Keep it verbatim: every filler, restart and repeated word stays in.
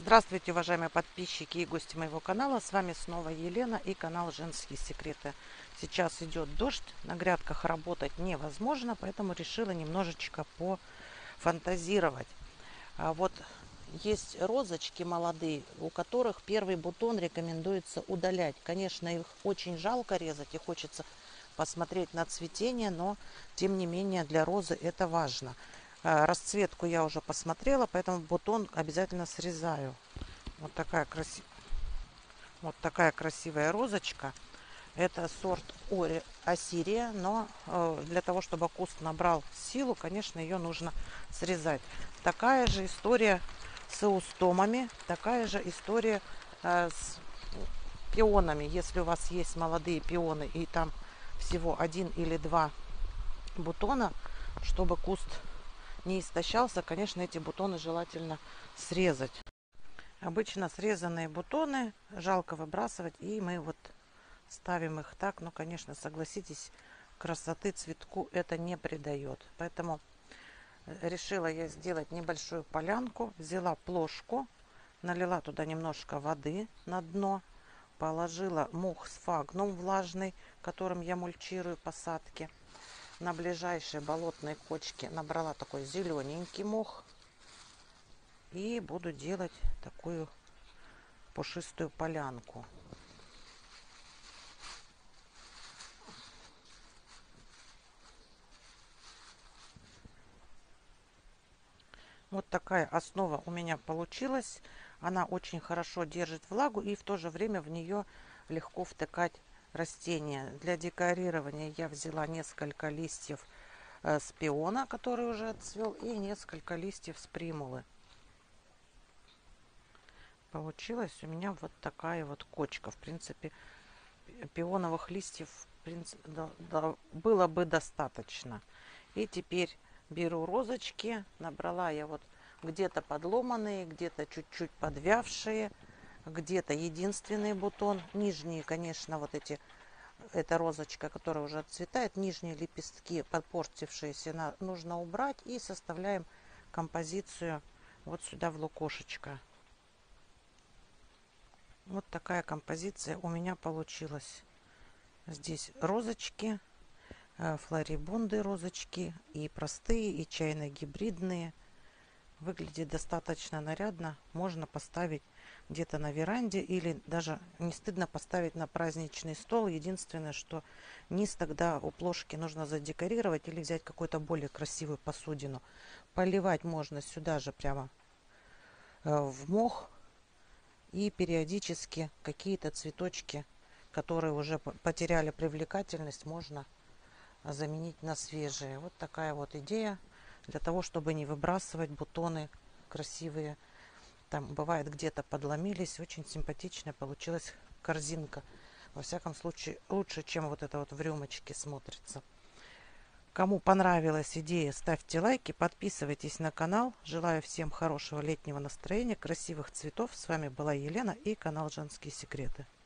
Здравствуйте, уважаемые подписчики и гости моего канала. С вами снова Елена и канал Женские секреты. Сейчас идет дождь, на грядках работать невозможно, поэтому решила немножечко пофантазировать. А вот есть розочки молодые, у которых первый бутон рекомендуется удалять. Конечно, их очень жалко резать и хочется посмотреть на цветение, но тем не менее для розы это важно. Расцветку я уже посмотрела, поэтому бутон обязательно срезаю. Вот такая, краси... вот такая красивая розочка. Это сорт Ори Ассирия, но э, для того, чтобы куст набрал силу, конечно, ее нужно срезать. Такая же история с эустомами, такая же история э, с пионами. Если у вас есть молодые пионы и там всего один или два бутона, чтобы куст не истощался, конечно, эти бутоны желательно срезать. Обычно срезанные бутоны жалко выбрасывать, и мы вот ставим их так. Но, конечно, согласитесь, красоты цветку это не придает. Поэтому решила я сделать небольшую полянку. Взяла плошку, налила туда немножко воды на дно, положила мох сфагнум влажный, которым я мульчирую посадки. На ближайшей болотной кочке набрала такой зелененький мох. И буду делать такую пушистую полянку. Вот такая основа у меня получилась. Она очень хорошо держит влагу, и в то же время в нее легко втыкать растения. Для декорирования я взяла несколько листьев с пиона, который уже отцвел, и несколько листьев с примулы. Получилась у меня вот такая вот кочка. В принципе, пионовых листьев в принципе, да, да, было бы достаточно. И теперь беру розочки. Набрала я вот где-то подломанные, где-то чуть-чуть подвявшие, где-то единственный бутон. Нижние, конечно, вот эти, эта розочка, которая уже отцветает, нижние лепестки подпортившиеся нужно убрать. И составляем композицию вот сюда в лукошечко. Вот такая композиция у меня получилась. Здесь розочки, флорибунды розочки, и простые, и чайно-гибридные. Выглядит достаточно нарядно. Можно поставить где-то на веранде, или даже не стыдно поставить на праздничный стол. Единственное, что низ тогда у плошки нужно задекорировать или взять какую-то более красивую посудину. Поливать можно сюда же прямо в мох. И периодически какие-то цветочки, которые уже потеряли привлекательность, можно заменить на свежие. Вот такая вот идея для того, чтобы не выбрасывать бутоны красивые. Там бывает где-то подломились. Очень симпатичная получилась корзинка. Во всяком случае лучше, чем вот это вот в рюмочке смотрится. Кому понравилась идея, ставьте лайки, подписывайтесь на канал. Желаю всем хорошего летнего настроения, красивых цветов. С вами была Елена и канал Женские секреты.